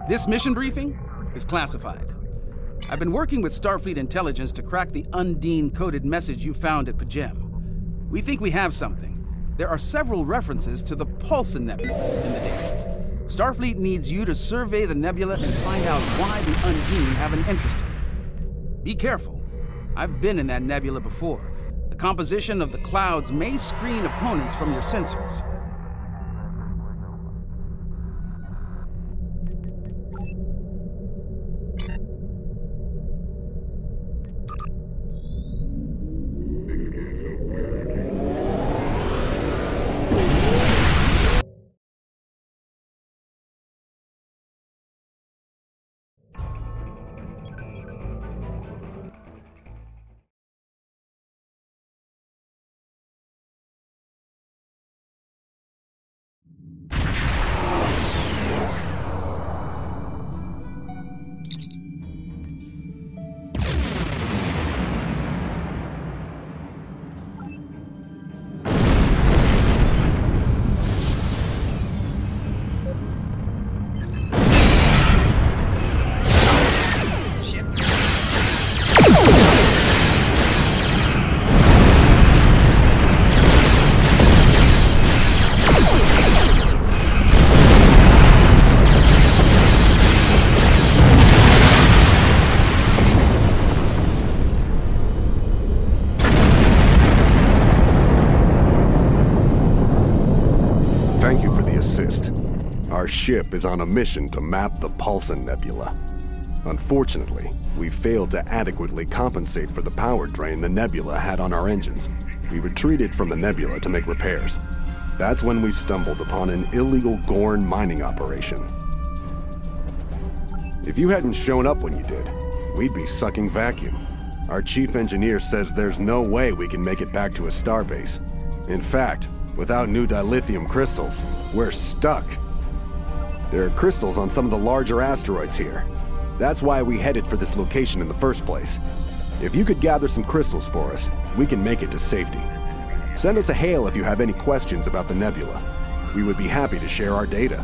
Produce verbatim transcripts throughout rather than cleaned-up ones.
This mission briefing is classified. I've been working with Starfleet intelligence to crack the Undine coded message you found at P'Jem. We think we have something. There are several references to the Paulson Nebula in the data. Starfleet needs you to survey the nebula and find out why the Undine have an interest in it. Be careful. I've been in that nebula before. The composition of the clouds may screen opponents from your sensors. Our ship is on a mission to map the Paulson Nebula. Unfortunately, we failed to adequately compensate for the power drain the nebula had on our engines. We retreated from the nebula to make repairs. That's when we stumbled upon an illegal Gorn mining operation. If you hadn't shown up when you did, we'd be sucking vacuum. Our chief engineer says there's no way we can make it back to a starbase. In fact, without new dilithium crystals, we're stuck. There are crystals on some of the larger asteroids here. That's why we headed for this location in the first place. If you could gather some crystals for us, we can make it to safety. Send us a hail if you have any questions about the nebula. We would be happy to share our data.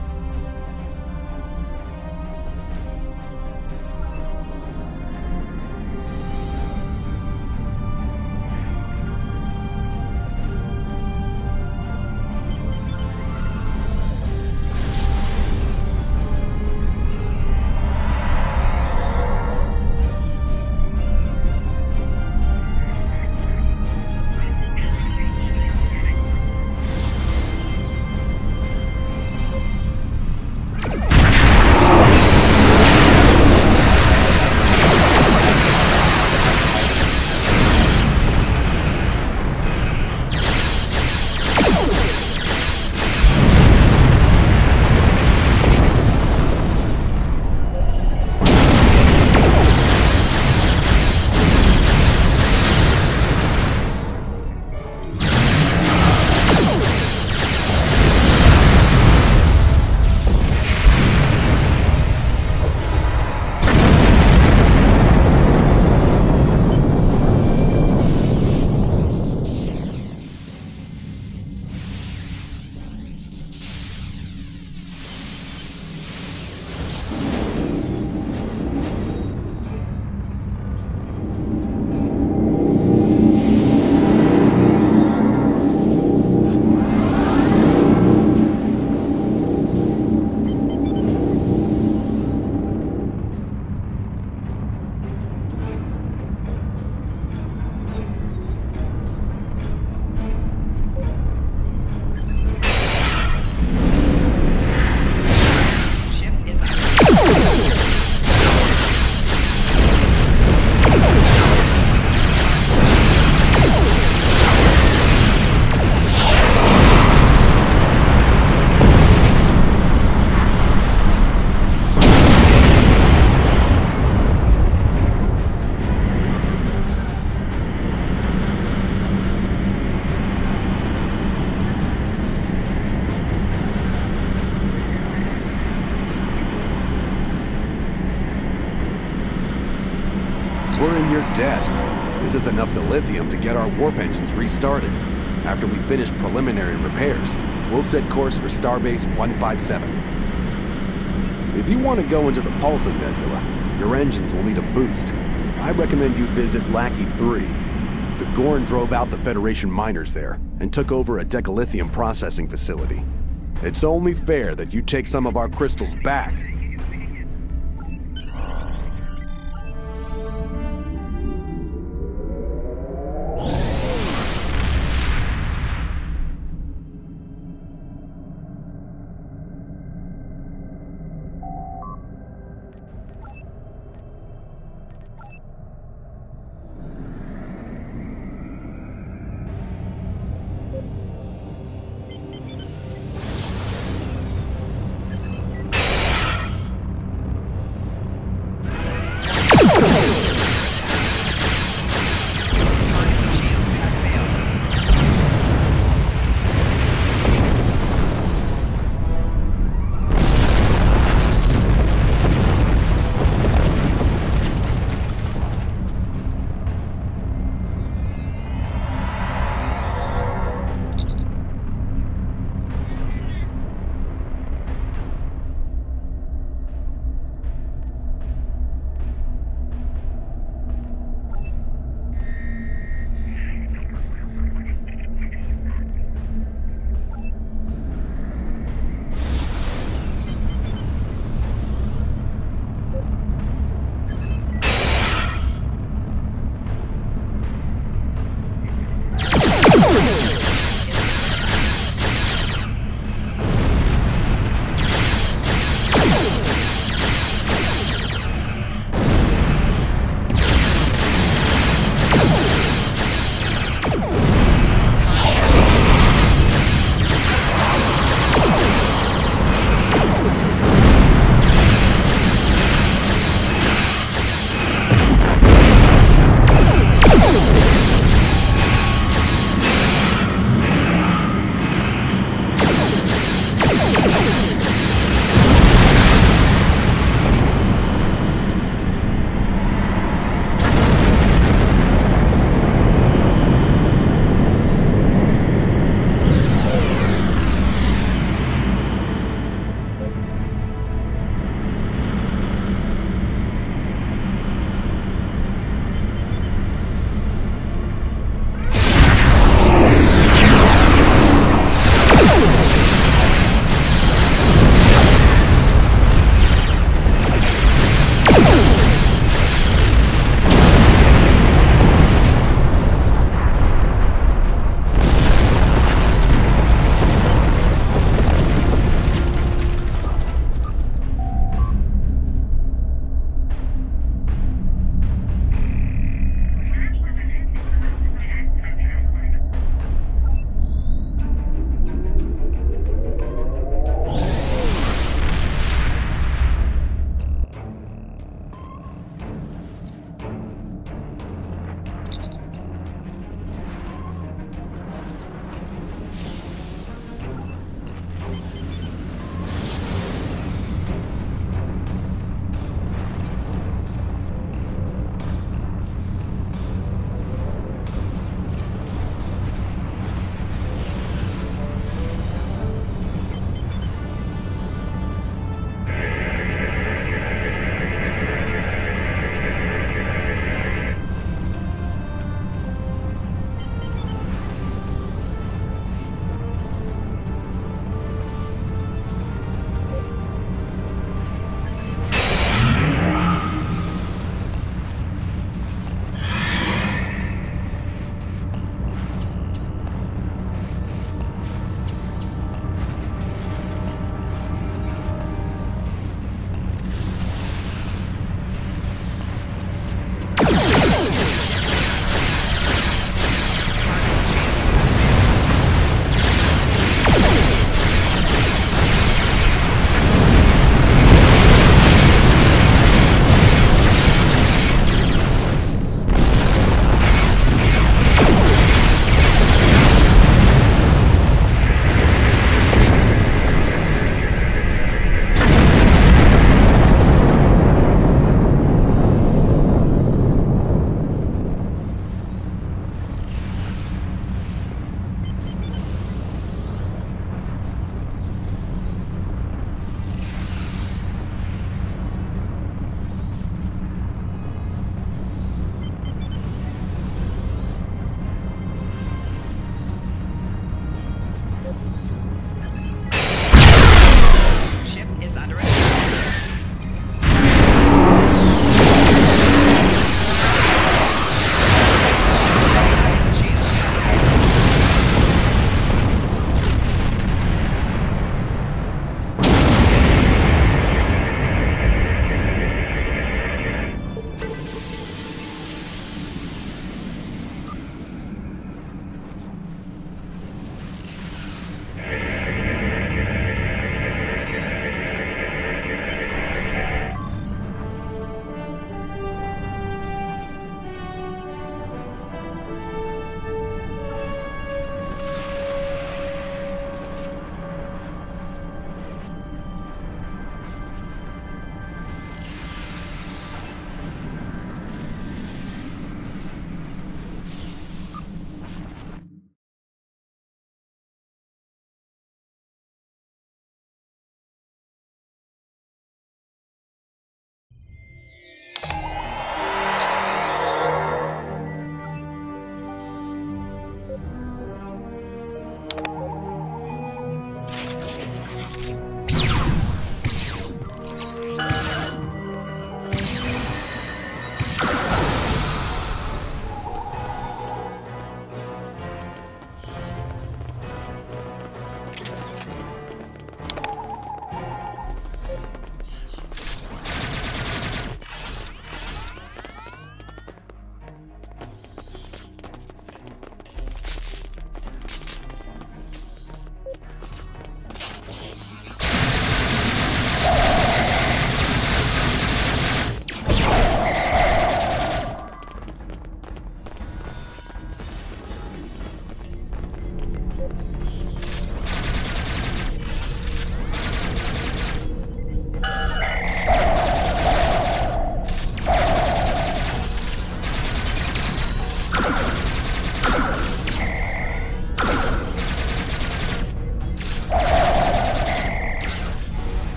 Debt. This is enough dilithium to get our warp engines restarted. After we finish preliminary repairs, we'll set course for Starbase one five seven. If you want to go into the Pulsar Nebula, your engines will need a boost. I recommend you visit Lackey three. The Gorn drove out the Federation miners there and took over a decalithium processing facility. It's only fair that you take some of our crystals back.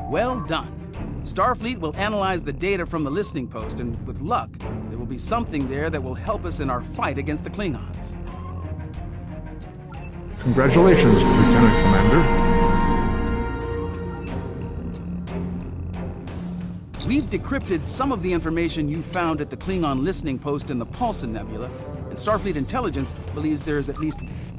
Well done. Starfleet will analyze the data from the listening post, and with luck, there will be something there that will help us in our fight against the Klingons. Congratulations, Lieutenant Commander. We've decrypted some of the information you found at the Klingon listening post in the Paulson Nebula, and Starfleet Intelligence believes there is at least